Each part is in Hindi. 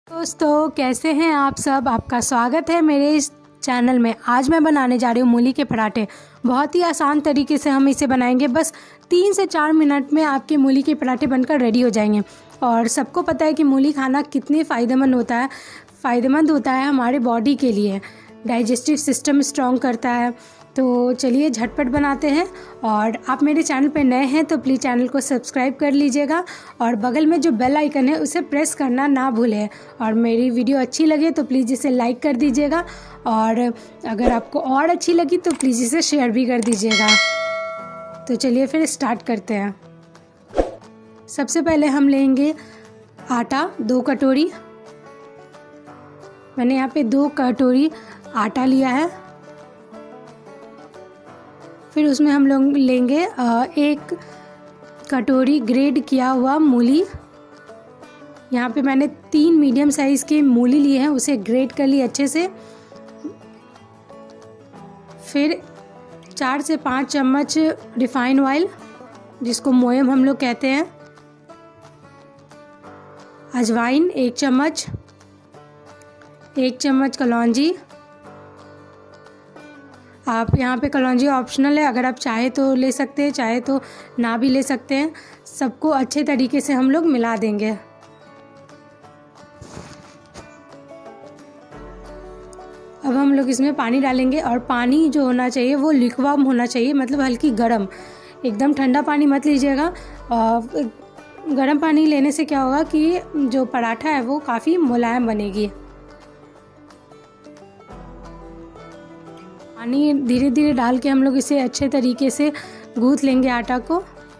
दोस्तों कैसे हैं आप सब। आपका स्वागत है मेरे इस चैनल में। आज मैं बनाने जा रही हूँ मूली के पराठे। बहुत ही आसान तरीके से हम इसे बनाएंगे। बस 3 से 4 मिनट में आपके मूली के पराठे बनकर रेडी हो जाएंगे। और सबको पता है कि मूली खाना कितनी फ़ायदेमंद होता है हमारे बॉडी के लिए। डाइजेस्टिव सिस्टम स्ट्रॉन्ग करता है। तो चलिए झटपट बनाते हैं। और आप मेरे चैनल पे नए हैं तो प्लीज़ चैनल को सब्सक्राइब कर लीजिएगा और बगल में जो बेल आइकन है उसे प्रेस करना ना भूलें। और मेरी वीडियो अच्छी लगे तो प्लीज़ इसे लाइक कर दीजिएगा और अगर आपको और अच्छी लगी तो प्लीज़ इसे शेयर भी कर दीजिएगा। तो चलिए फिर स्टार्ट करते हैं। सबसे पहले हम लेंगे आटा 2 कटोरी। मैंने यहाँ पे 2 कटोरी आटा लिया है। फिर उसमें हम लोग लेंगे 1 कटोरी ग्रेट किया हुआ मूली। यहाँ पे मैंने 3 मीडियम साइज़ के मूली लिए हैं, उसे ग्रेट कर लिए अच्छे से। फिर 4 से 5 चम्मच रिफाइंड ऑयल, जिसको मोयम हम लोग कहते हैं। अजवाइन 1 चम्मच, 1 चम्मच कलौंजी। आप यहाँ पे कलौंजी ऑप्शनल है, अगर आप चाहे तो ले सकते हैं, चाहे तो ना भी ले सकते हैं। सबको अच्छे तरीके से हम लोग मिला देंगे। अब हम लोग इसमें पानी डालेंगे और पानी जो होना चाहिए वो लिक्वार्म होना चाहिए, मतलब हल्की गर्म। एकदम ठंडा पानी मत लीजिएगा। गर्म पानी लेने से क्या होगा कि जो पराठा है वो काफ़ी मुलायम बनेगी। पानी धीरे धीरे डाल के हम लोग इसे अच्छे तरीके से गूँथ लेंगे आटा को।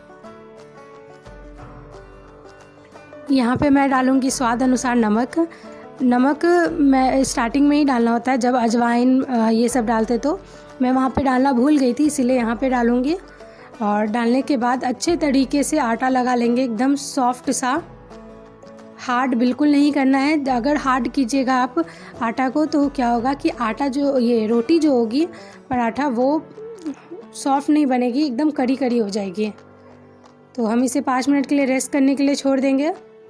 यहाँ पे मैं डालूँगी स्वाद अनुसार नमक। नमक मैं स्टार्टिंग में ही डालना होता है, जब अजवाइन ये सब डालते तो मैं वहाँ पे डालना भूल गई थी, इसीलिए यहाँ पे डालूँगी। और डालने के बाद अच्छे तरीके से आटा लगा लेंगे, एकदम सॉफ्ट सा। हार्ड बिल्कुल नहीं करना है। अगर हार्ड कीजिएगा आप आटा को तो क्या होगा कि आटा जो ये रोटी जो होगी पराठा वो सॉफ्ट नहीं बनेगी, एकदम कड़ी कड़ी हो जाएगी। तो हम इसे 5 मिनट के लिए रेस्ट करने के लिए छोड़ देंगे।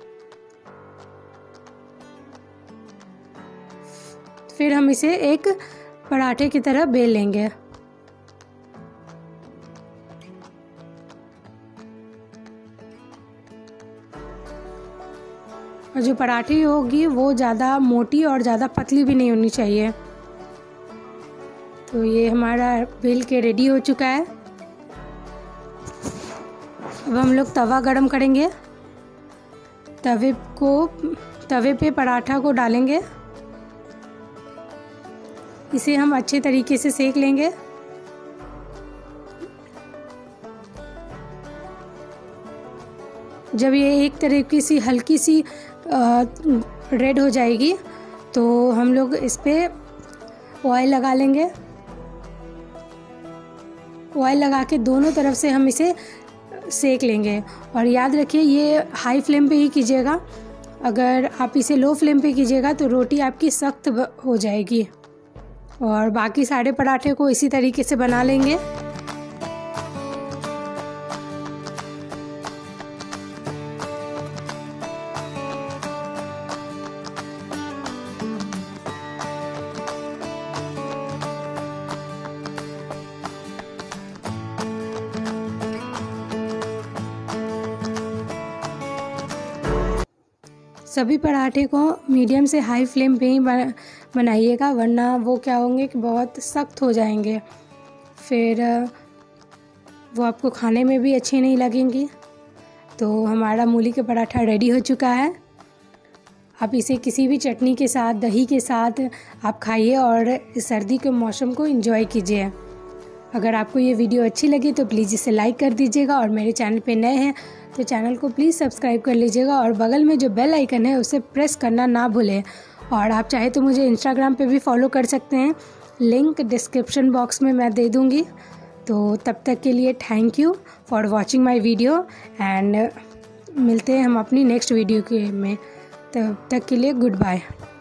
फिर हम इसे एक पराठे की तरह बेल लेंगे। और जो पराठी होगी वो ज़्यादा मोटी और ज़्यादा पतली भी नहीं होनी चाहिए। तो ये हमारा बेल के रेडी हो चुका है। अब हम लोग तवा गरम करेंगे। तवे पे पराठा को डालेंगे। इसे हम अच्छे तरीके से सेक लेंगे। जब ये एक तरीके से हल्की सी रेड हो जाएगी तो हम लोग इस पे ऑयल लगा लेंगे। ऑयल लगा के दोनों तरफ से हम इसे सेक लेंगे। और याद रखिए ये हाई फ्लेम पे ही कीजिएगा। अगर आप इसे लो फ्लेम पे कीजिएगा तो रोटी आपकी सख्त हो जाएगी। और बाकी सारे पराठे को इसी तरीके से बना लेंगे। सभी पराठे को मीडियम से हाई फ्लेम पे ही बनाइएगा, वरना वो क्या होंगे कि बहुत सख्त हो जाएंगे। फिर वो आपको खाने में भी अच्छी नहीं लगेंगी। तो हमारा मूली का पराठा रेडी हो चुका है। आप इसे किसी भी चटनी के साथ, दही के साथ आप खाइए और सर्दी के मौसम को एंजॉय कीजिए। अगर आपको ये वीडियो अच्छी लगी तो प्लीज़ इसे लाइक कर दीजिएगा और मेरे चैनल पे नए हैं तो चैनल को प्लीज़ सब्सक्राइब कर लीजिएगा और बगल में जो बेल आइकन है उसे प्रेस करना ना भूलें। और आप चाहे तो मुझे इंस्टाग्राम पे भी फॉलो कर सकते हैं, लिंक डिस्क्रिप्शन बॉक्स में मैं दे दूँगी। तो तब तक के लिए thank you for watching my video and मिलते हैं हम अपनी नेक्स्ट वीडियो में। तब तक के लिए गुड बाय।